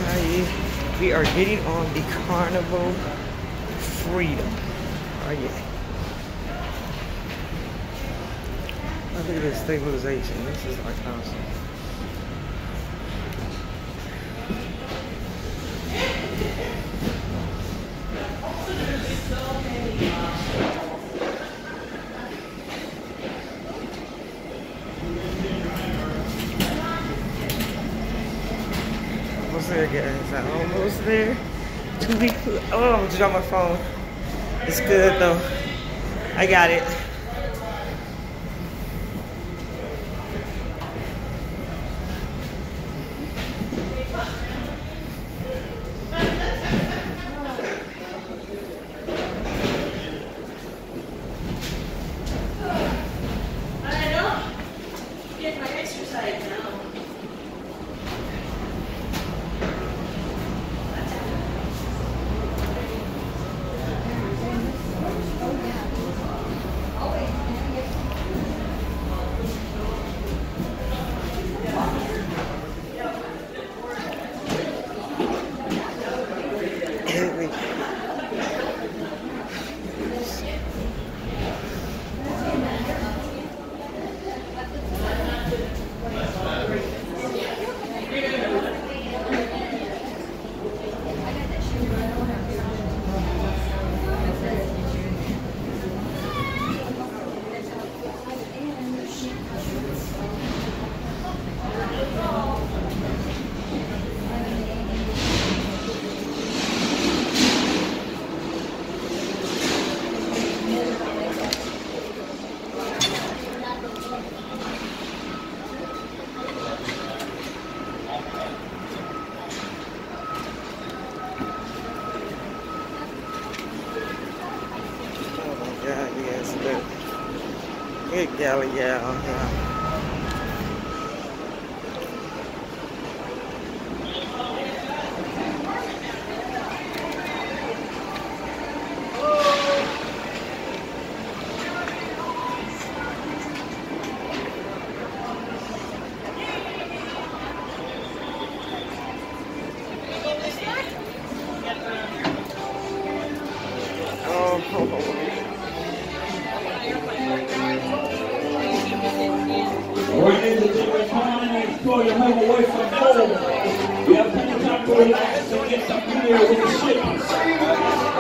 We are getting on the Carnival Freedom. Oh yeah. Oh, look at this stabilization. This is like awesome. Almost there, guys. I'm almost there. 2 weeks. Oh, I'm just on my phone. It's good though. I got it. Get my exercise now. Good galley, yeah. Ladies and gentlemen, come on in and explore your home away from home. We have plenty of time to relax and get some videos in the ship.